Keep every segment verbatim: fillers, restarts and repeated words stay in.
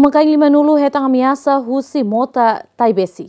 Umakain lima nulu hetang ameaça husi mota taibesi.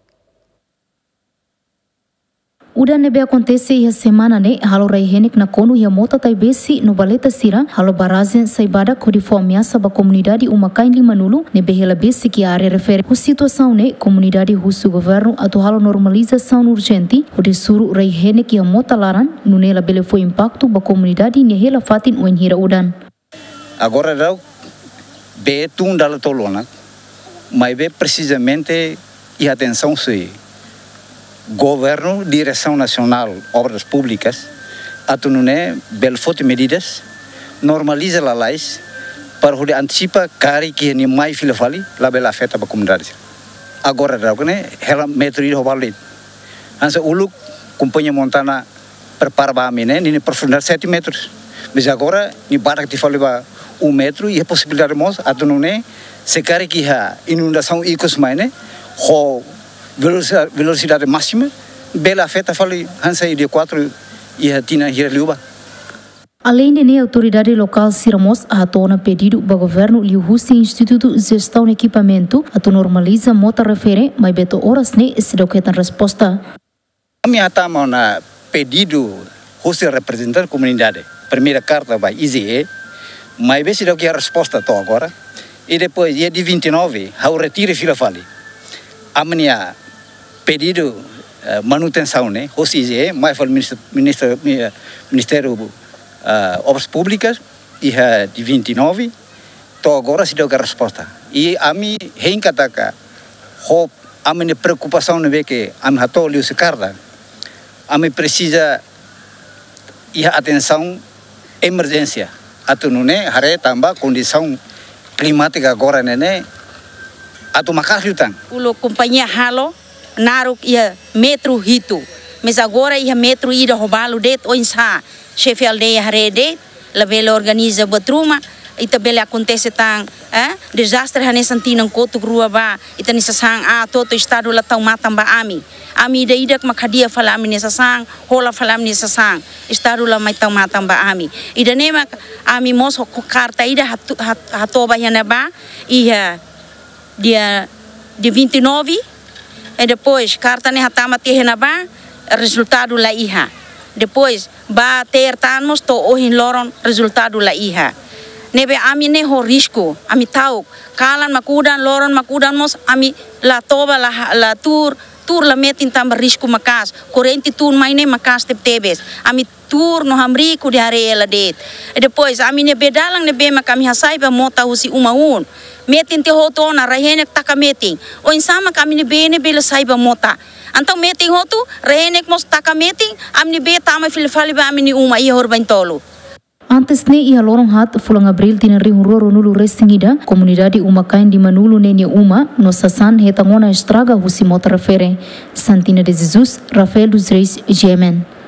Udah nebe acontece ia semana ne halo rai henek na konu ia mota taibesi no baleta sira halo barazen saibada kodi fo ameaça ba comunidade Umakain lima nulu nebe hela besi que a área refere o situação ne comunidade russo governo atu halo normalização urgente o de suru rai henek ia mota laran no nela bele foi impacto ba comunidade ne hela fatin o enhira udan. Agora rau be tun dala tolona mas be precisamente e atenção se Governo, Direção Nacional, Obras Públicas, atunune belfote medidas, normaliza a leis para poder antecipa cari que nem mais fila fali, lá bela afeta para a comunidade. Agora dá né, ela metro ir rovali. Ansa uluk companhia montana prepara para mim né, nem profundidade sete metros. Mas agora ni barak te fali para um metro e a possibilidade mos atunune se cari que a inundação icos mais né, ho velocidade, velocidade máxima, bela afeta fali hansa de quatro e a tina hirliuba. Além de ne autoridade local Siramos a atona pedido para governo e o Russo Instituto de Gestão e Equipamento a normaliza mota refere, mas beto horas ne se doquetan resposta. A minha atama na pedido Russo representar comunidade, primeira carta vai I Z E, mas vê se dá que a resposta to agora e depois dia de vinte e nove, ao retiro fila fali. A minha pedido uh, manutenção, né? O C I Z E, mais foi o Ministério, Ministério uh, Obras Públicas, e uh, de vinte e nove, então agora se deu a resposta. E a mim, reencataca, a minha preocupação não é que a minha tolho se carda, a mim precisa e atenção emergência. A tu não é, haré também condição climática agora, né? A tu macar lutan. O companhia halo naruk ia metro hito, mas agora ia metro ida roubalo det o insa chefe aldeia harede, la vela organiza batruma, ita bela acontece tang, eh, desastre hane santinang kotuk rua ba, ita ni sasang a toto estado la tau matam ba ami, ami ida ida makadia fala ami ni sasang, hola fala ami ni sasang, estado la mai tau matam ba ami, ida nema ami mos karta ida hatu hatoba yana ba, ia dia de vinte e nove e depois carta ne hatama terrena ba resultado la iha depois ba ter tanmos to ohin loron resultado la iha nebe ami ne ho risco ami tau kalan makudan loron makudan mos ami la toba la la tur tur la metin tam risco makas corrente tur mai ne makas tep tebes ami tur no hamri ku di harela det e depois ami ne bedalang ne be makami hasai ba mota husi umaun metin te hoto na rahenek taka meting o insama kami ni bene bela saiba mota antang meting hotu rahenek mos taka meting amni be tama filfali ba amni uma ia horbain tolo. Antes ne ia lorong hat fulang abril tina ri roro nulu restingida comunidade Umakain lima nulu nenia uma no sasan hetangona estraga husi mota refere Santina de Jesus Rafael dos Reis G M N.